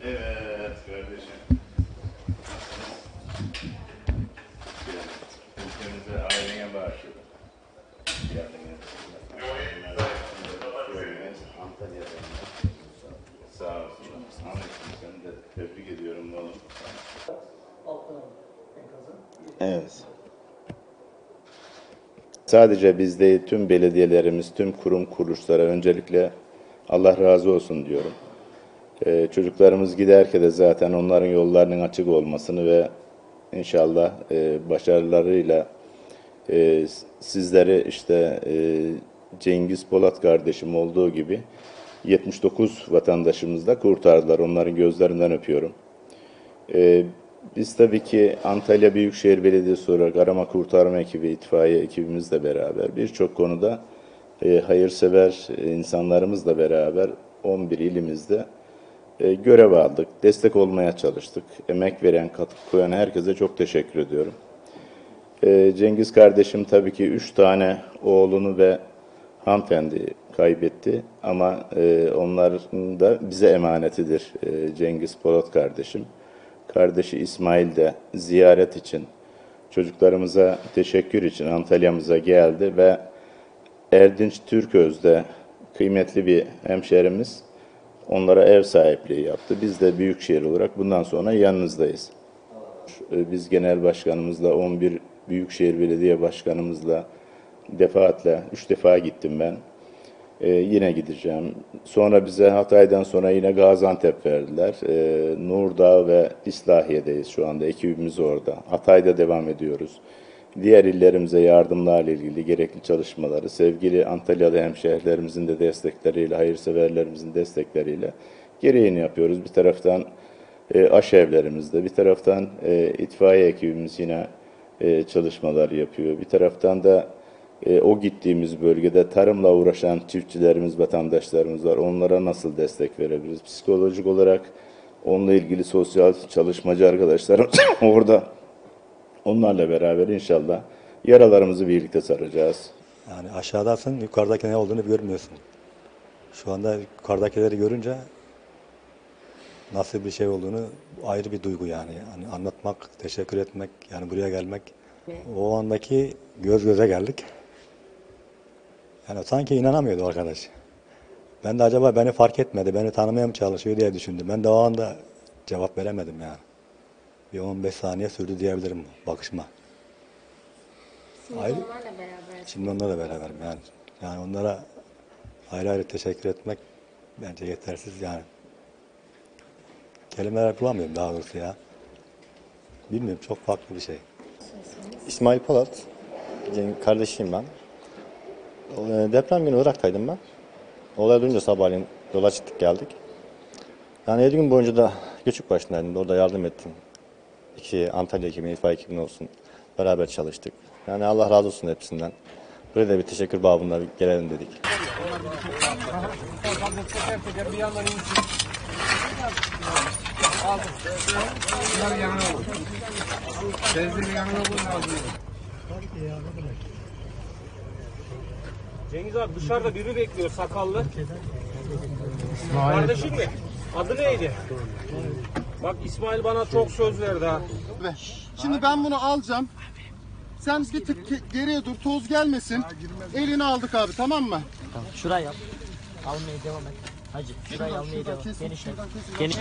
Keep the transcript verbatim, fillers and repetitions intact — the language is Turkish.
Evet kardeşim. Ülkemize ailene bağışlıyor. Sağ olsun. Ahmet'im seni de tebrik ediyorum oğlum. Evet. Sadece biz değil, tüm belediyelerimiz, tüm kurum kuruluşlara öncelikle Allah razı olsun diyorum. Ee, çocuklarımız giderken de zaten onların yollarının açık olmasını ve inşallah e, başarılarıyla e, sizleri işte e, Cengiz Polat kardeşim olduğu gibi yetmiş dokuz vatandaşımız da kurtardılar. Onların gözlerinden öpüyorum. E, biz tabii ki Antalya Büyükşehir Belediyesi olarak arama kurtarma ekibi, itfaiye ekibimizle beraber birçok konuda e, hayırsever insanlarımızla beraber on bir ilimizde e, görev aldık, destek olmaya çalıştık. Emek veren, katkı koyan herkese çok teşekkür ediyorum. E, Cengiz kardeşim tabii ki üç tane oğlunu ve hanımefendi kaybetti ama e, onların da bize emanetidir e, Cengiz Polat kardeşim. Kardeşi İsmail de ziyaret için, çocuklarımıza teşekkür için Antalya'mıza geldi ve Erdinç Türköz'de kıymetli bir hemşerimiz onlara ev sahipliği yaptı. Biz de Büyükşehir olarak bundan sonra yanınızdayız. Biz genel başkanımızla, on bir Büyükşehir Belediye Başkanımızla defaatle, üç defa gittim ben. Ee, yine gideceğim. Sonra bize Hatay'dan sonra yine Gaziantep verdiler. Ee, Nurdağ ve İslahiye'deyiz şu anda. Ekibimiz orada. Hatay'da devam ediyoruz. Diğer illerimize yardımlarla ilgili gerekli çalışmaları sevgili Antalyalı hemşehrilerimizin de destekleriyle, hayırseverlerimizin destekleriyle gereğini yapıyoruz. Bir taraftan e, aşevlerimizde, bir taraftan e, itfaiye ekibimiz yine e, çalışmalar yapıyor. Bir taraftan da e, o gittiğimiz bölgede tarımla uğraşan çiftçilerimiz, vatandaşlarımız var. Onlara nasıl destek verebiliriz? Psikolojik olarak onunla ilgili sosyal çalışmacı arkadaşlarımız orada. Onlarla beraber inşallah yaralarımızı birlikte saracağız. Yani aşağıdasın, yukarıdaki ne olduğunu görmüyorsun. Şu anda yukarıdakileri görünce nasıl bir şey olduğunu ayrı bir duygu yani. Yani anlatmak, teşekkür etmek, yani buraya gelmek. O andaki göz göze geldik. Yani sanki inanamıyordu arkadaş. Ben de acaba beni fark etmedi, beni tanımaya mı çalışıyor diye düşündüm. Ben de o anda cevap veremedim yani. Bir on beş saniye sürdü diyebilirim bakışma. Şimdi Ayrı, onlarla beraber. Şimdi onlarla beraberim yani. Yani onlara ayrı ayrı teşekkür etmek bence yetersiz yani. Kelimeler bulamıyorum daha doğrusu ya. Bilmiyorum, çok farklı bir şey. İsmail Polat, kardeşiyim ben. Deprem günü Irak'taydım ben. Olay duyunca sabahleyin yola çıktık geldik. Yani yedi gün boyunca da Küçükbaşı'ndaydım, orada yardım ettim. İki Antalya ekibine, itfaiye ekibine olsun. Beraber çalıştık. Yani Allah razı olsun hepsinden. Buraya da bir teşekkür babında gelelim dedik. Cengiz abi dışarıda biri bekliyor sakallı. Kardeşin mi? Adı neydi? Bak İsmail bana çok söz verdi ha. Şimdi ben bunu alacağım. Sen bir tık geriye dur, toz gelmesin. Elini aldık abi, tamam mı? Şuraya yap. Almaya devam et. Hacı şurayı almaya devam. Geniş et. Geniş.